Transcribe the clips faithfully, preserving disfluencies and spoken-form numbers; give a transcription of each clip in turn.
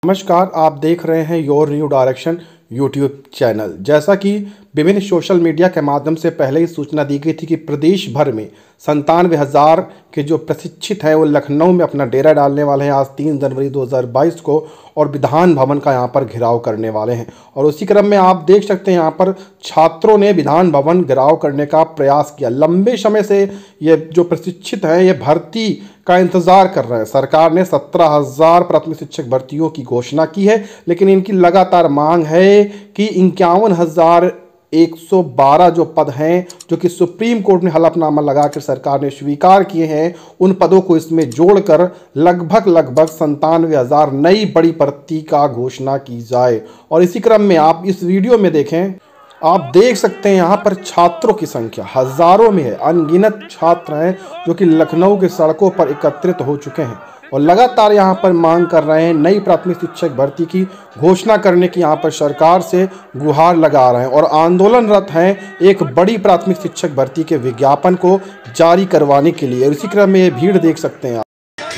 नमस्कार, आप देख रहे हैं your new direction YouTube channel. जैसा कि विभिन्न सोशल मीडिया के माध्यम से पहले ही सूचना दी गई थी कि प्रदेश भर में संतानवे हज़ार के जो प्रशिक्षित हैं वो लखनऊ में अपना डेरा डालने वाले हैं आज तीन जनवरी दो हज़ार बाईस को, और विधान भवन का यहाँ पर घेराव करने वाले हैं। और उसी क्रम में आप देख सकते हैं यहाँ पर छात्रों ने विधान भवन घेराव करने का प्रयास किया। लंबे समय से ये जो प्रशिक्षित हैं ये भर्ती का इंतजार कर रहे हैं। सरकार ने सत्रह हज़ार प्राथमिक शिक्षक भर्तियों की घोषणा की है, लेकिन इनकी लगातार मांग है कि इक्यावन हज़ार एक सौ बारह जो पद हैं जो कि सुप्रीम कोर्ट में हलफनामा लगाकर सरकार ने स्वीकार किए हैं, उन पदों को इसमें जोड़कर लगभग लगभग संतानवे हज़ार नई बड़ी भर्ती का घोषणा की जाए। और इसी क्रम में आप इस वीडियो में देखें, आप देख सकते हैं यहाँ पर छात्रों की संख्या हजारों में है। अनगिनत छात्र हैं जो कि लखनऊ के सड़कों पर एकत्रित हो चुके हैं और लगातार यहाँ पर मांग कर रहे हैं नई प्राथमिक शिक्षक भर्ती की घोषणा करने की। यहाँ पर सरकार से गुहार लगा रहे हैं और आंदोलनरत हैं एक बड़ी प्राथमिक शिक्षक भर्ती के विज्ञापन को जारी करवाने के लिए। और इसी क्रम में ये भीड़ देख सकते हैं आप।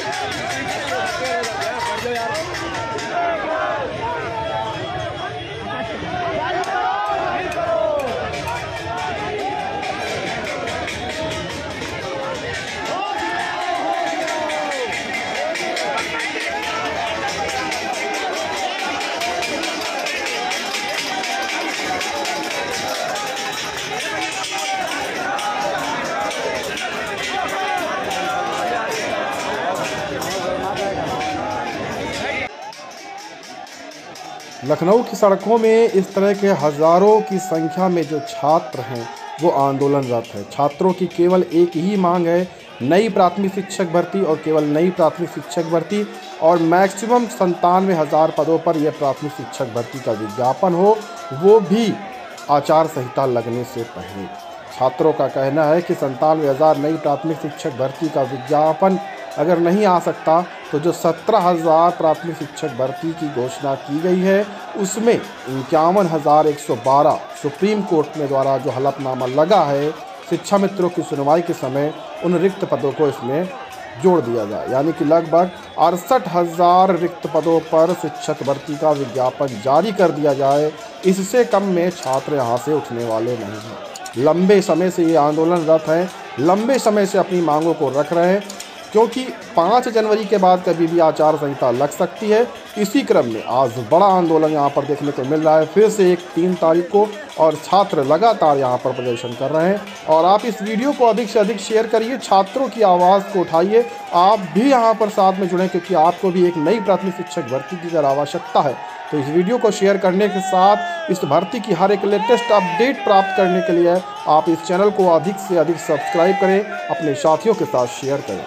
लखनऊ की सड़कों में इस तरह के हज़ारों की संख्या में जो छात्र हैं वो आंदोलनरत है। छात्रों की केवल एक ही मांग है, नई प्राथमिक शिक्षक भर्ती और केवल नई प्राथमिक शिक्षक भर्ती, और मैक्सिमम संतानवे हज़ार पदों पर यह प्राथमिक शिक्षक भर्ती का विज्ञापन हो, वो भी आचार संहिता लगने से पहले। छात्रों का कहना है कि संतानवे हज़ार नई प्राथमिक शिक्षक भर्ती का विज्ञापन अगर नहीं आ सकता तो जो सत्रह हज़ार प्राथमिक शिक्षक भर्ती की घोषणा की गई है उसमें इक्यावन हज़ार एक सौ बारह सुप्रीम कोर्ट में द्वारा जो हलफनामा लगा है शिक्षा मित्रों की सुनवाई के समय, उन रिक्त पदों को इसमें जोड़ दिया जाए। यानी कि लगभग अड़सठ हज़ार रिक्त पदों पर शिक्षक भर्ती का विज्ञापन जारी कर दिया जाए। इससे कम में छात्र यहाँ से उठने वाले नहीं हैं। लंबे समय से ये आंदोलनरत हैं, लंबे समय से अपनी मांगों को रख रहे हैं, क्योंकि पाँच जनवरी के बाद कभी भी आचार संहिता लग सकती है। इसी क्रम में आज बड़ा आंदोलन यहाँ पर देखने को मिल रहा है फिर से एक तीन तारीख को, और छात्र लगातार यहाँ पर प्रदर्शन कर रहे हैं। और आप इस वीडियो को अधिक से अधिक शेयर करिए, छात्रों की आवाज़ को उठाइए, आप भी यहाँ पर साथ में जुड़ें, क्योंकि आपको भी एक नई प्राथमिक शिक्षक भर्ती की अगर आवश्यकता है तो इस वीडियो को शेयर करने के साथ इस भर्ती की हर एक लेटेस्ट अपडेट प्राप्त करने के लिए आप इस चैनल को अधिक से अधिक सब्सक्राइब करें, अपने साथियों के साथ शेयर करें।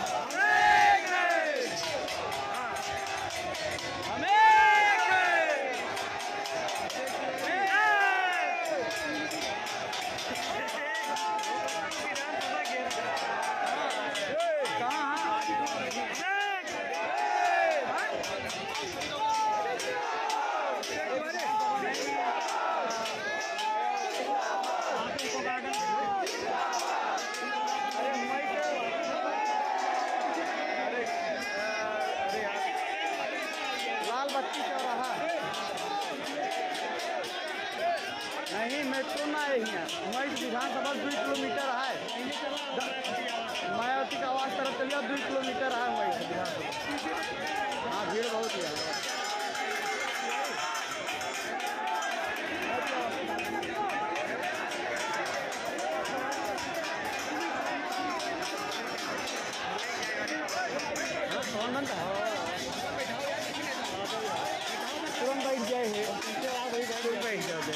नहीं मेट्रो ना है यहाँ विधानसभा दो किलोमीटर है। मायावती का आवाज तरफ चलिए दो किलोमीटर है वही विधानसभा। हाँ भीड़ बहुत है। तुरंत बैठ जाए बैठ जाओ।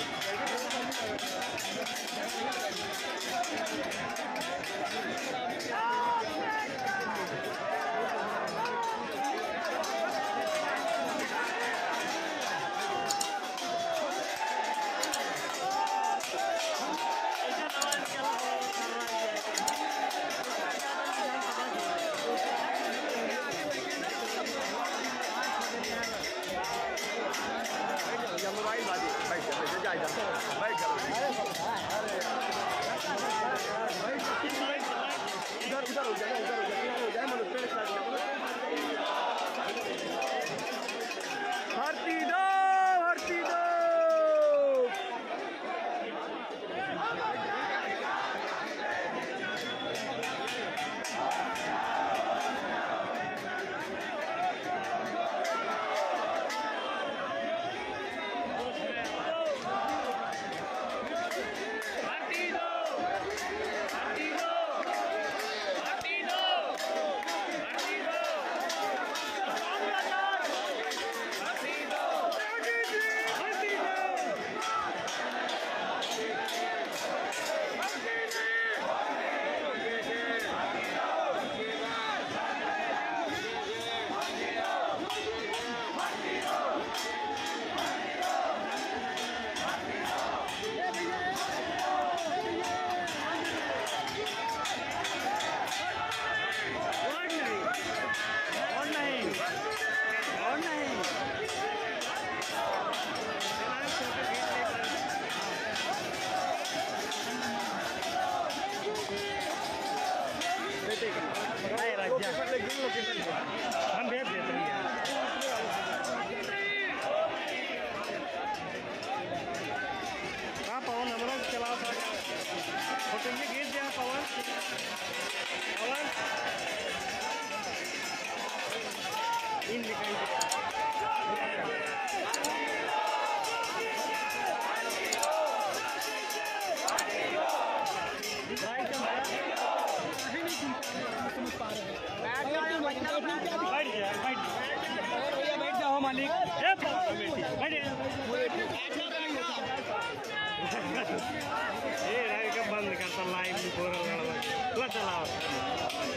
बंद करता लाइव पूरा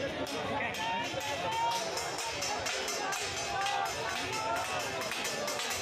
चलाओ।